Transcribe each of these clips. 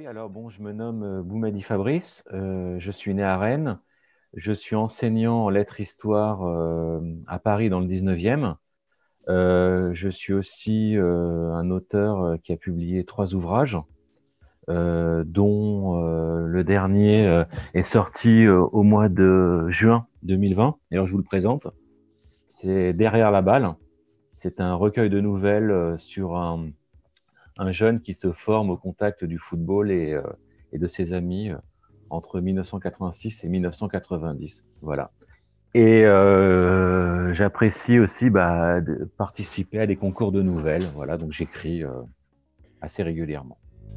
Oui, alors bon, je me nomme Boumadi Fabrice, je suis né à Rennes, je suis enseignant en lettres-histoire à Paris dans le 19e. Je suis aussi un auteur qui a publié 3 ouvrages, dont le dernier est sorti au mois de juin 2020. D'ailleurs, je vous le présente. C'est Derrière la balle. C'est un recueil de nouvelles sur un jeune qui se forme au contact du football et de ses amis entre 1986 et 1990. Voilà. Et j'apprécie aussi de participer à des concours de nouvelles. Voilà, donc j'écris assez régulièrement.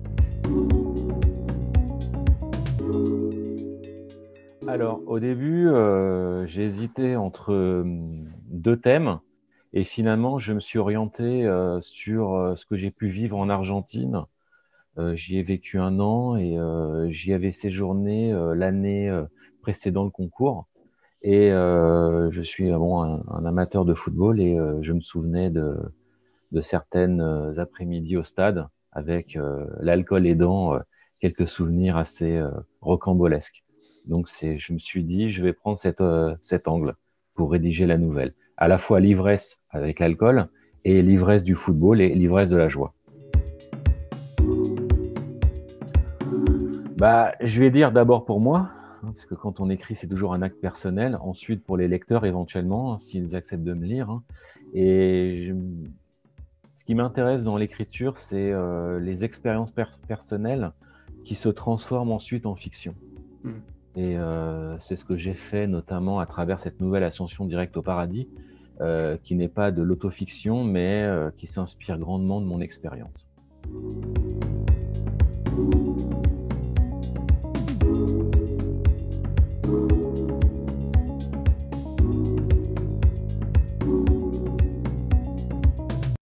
Alors, au début, j'ai hésité entre 2 thèmes. Et finalement, je me suis orienté sur ce que j'ai pu vivre en Argentine. J'y ai vécu un an et j'y avais séjourné l'année précédant le concours. Et je suis un amateur de football et je me souvenais de certaines après-midi au stade avec l'alcool aidant, quelques souvenirs assez rocambolesques. Donc je me suis dit, je vais prendre cet angle pour rédiger la nouvelle. À la fois l'ivresse avec l'alcool et l'ivresse du football et l'ivresse de la joie. Je vais dire d'abord pour moi, parce que quand on écrit, c'est toujours un acte personnel. Ensuite, pour les lecteurs, éventuellement, s'ils acceptent de me lire. Ce qui m'intéresse dans l'écriture, c'est les expériences personnelles qui se transforment ensuite en fiction. Et c'est ce que j'ai fait notamment à travers cette nouvelle Ascension directe au paradis, qui n'est pas de l'autofiction, mais qui s'inspire grandement de mon expérience.